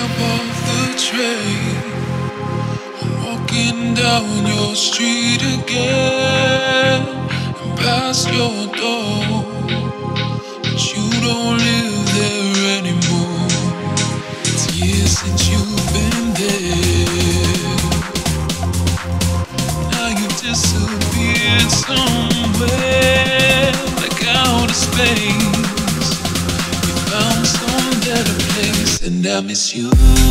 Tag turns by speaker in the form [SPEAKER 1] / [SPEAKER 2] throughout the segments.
[SPEAKER 1] up off the train, I'm walking down your street again, and past your door, but you don't live there anymore. It's years since you've been there. Now you've disappeared somewhere, like outer space. You found some better place, and I miss you.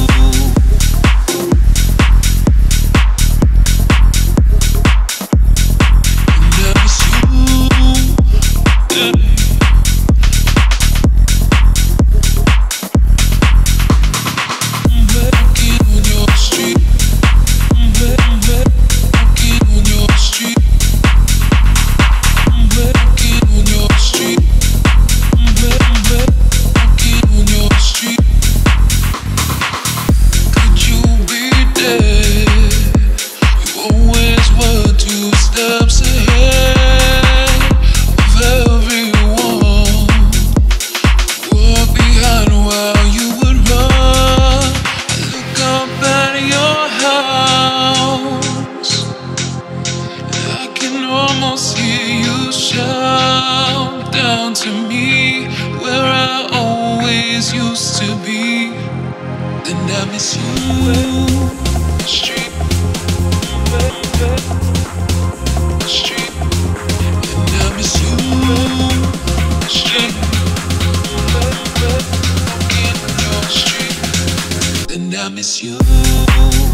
[SPEAKER 1] Almost hear you shout down to me, where I always used to be. And I miss you. Street, street, and I miss you. Street, walking your street, and I miss you.